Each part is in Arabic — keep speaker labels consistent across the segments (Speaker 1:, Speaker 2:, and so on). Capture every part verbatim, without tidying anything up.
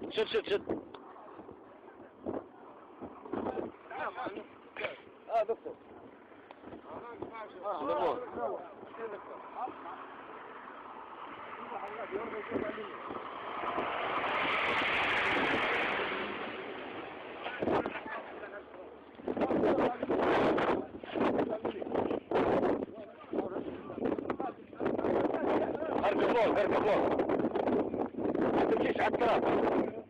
Speaker 1: شد شد شد. اه دكتور. اه دكتور. اركب فوق اركب فوق. ما تمشيش على التراب.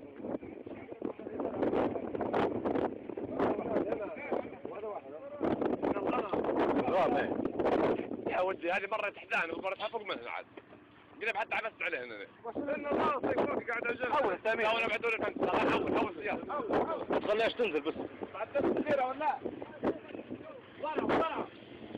Speaker 1: يا ودي هذه مرة تحداني ومرة تحفظ منها عاد. قلنا حتى عبست عليه هنا.
Speaker 2: وصلنا الله طيب قاعد اجل.
Speaker 1: حول الثامين.
Speaker 2: لا ولا بعدوا لك انت حول حول السيارة.
Speaker 1: ما تخليهاش تنزل بس.
Speaker 2: بعد السيارة ولا؟ ورا ورا.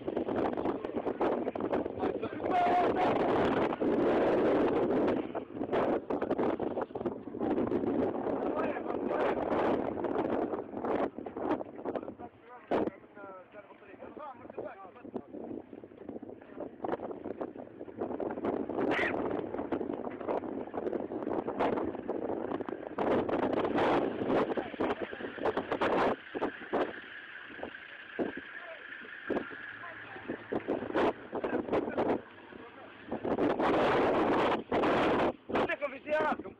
Speaker 2: في سياراتكم.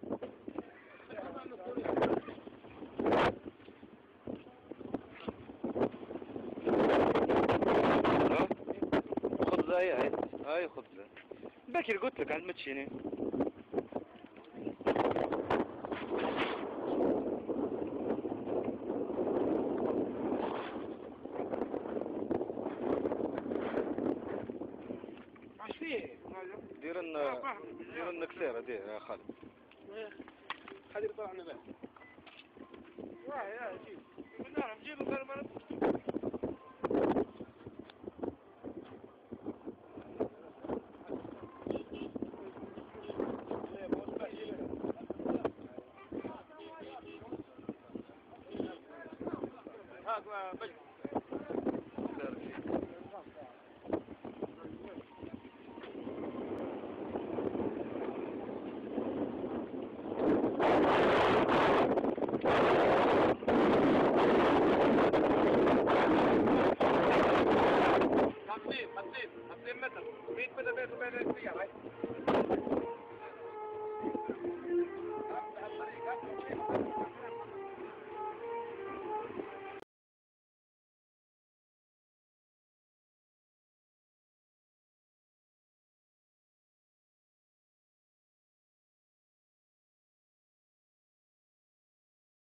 Speaker 1: خبزة هاي هاي هاي خبزة. بكر قلت لك عند متشيني.
Speaker 2: ايش فيه؟
Speaker 1: دير لنا دير لنا كسيرة دير يا خالد.
Speaker 2: خلي يطلعنا به. واه يا جيب. بالنار نجيبه قالوا ما هاك بج. خمسين خمسين خمسين متر مية متر بينه وبين السيارة.